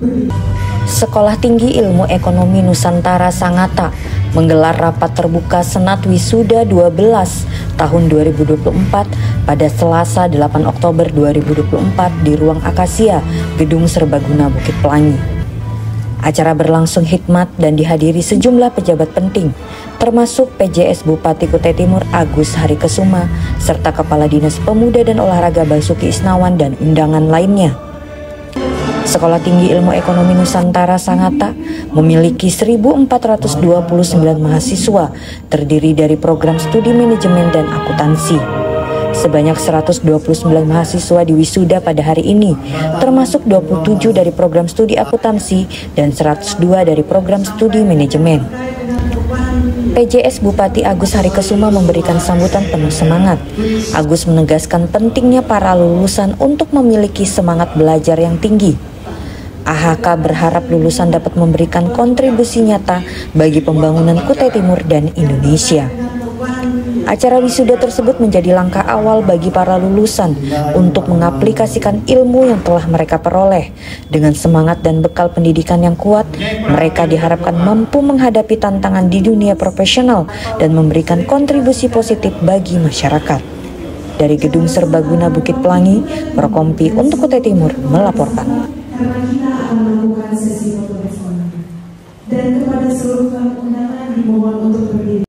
Sekolah Tinggi Ilmu Ekonomi Nusantara Sangatta menggelar rapat terbuka Senat Wisuda 12 tahun 2024 pada Selasa 8 Oktober 2024 di Ruang Akasia, Gedung Serbaguna Bukit Pelangi. Acara berlangsung hikmat dan dihadiri sejumlah pejabat penting, termasuk PJS Bupati Kutai Timur Agus Harikesuma, serta Kepala Dinas Pemuda dan Olahraga Basuki Isnawan dan undangan lainnya. Sekolah Tinggi Ilmu Ekonomi Nusantara Sangatta memiliki 1.429 mahasiswa, terdiri dari program studi manajemen dan akuntansi. Sebanyak 129 mahasiswa diwisuda pada hari ini, termasuk 27 dari program studi akuntansi dan 102 dari program studi manajemen. PJS Bupati Agus Harikesuma memberikan sambutan penuh semangat. Agus menegaskan pentingnya para lulusan untuk memiliki semangat belajar yang tinggi. AHK berharap lulusan dapat memberikan kontribusi nyata bagi pembangunan Kutai Timur dan Indonesia. Acara wisuda tersebut menjadi langkah awal bagi para lulusan untuk mengaplikasikan ilmu yang telah mereka peroleh. Dengan semangat dan bekal pendidikan yang kuat, mereka diharapkan mampu menghadapi tantangan di dunia profesional dan memberikan kontribusi positif bagi masyarakat. Dari Gedung Serbaguna Bukit Pelangi, Prokompi untuk Kutai Timur melaporkan. Karena kita akan melakukan sesi foto bersama. Dan kepada seluruh tamu undangan dimohon untuk berdiri.